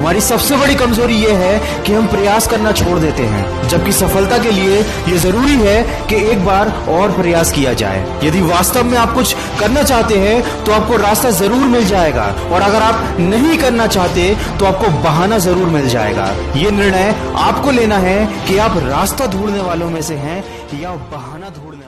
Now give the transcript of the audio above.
हमारी सबसे बड़ी कमजोरी ये है कि हम प्रयास करना छोड़ देते हैं, जबकि सफलता के लिए ये जरूरी है कि एक बार और प्रयास किया जाए। यदि वास्तव में आप कुछ करना चाहते हैं तो आपको रास्ता जरूर मिल जाएगा, और अगर आप नहीं करना चाहते तो आपको बहाना जरूर मिल जाएगा। ये निर्णय आपको लेना है कि आप रास्ता ढूंढने वालों में से हैं या बहाना ढूंढने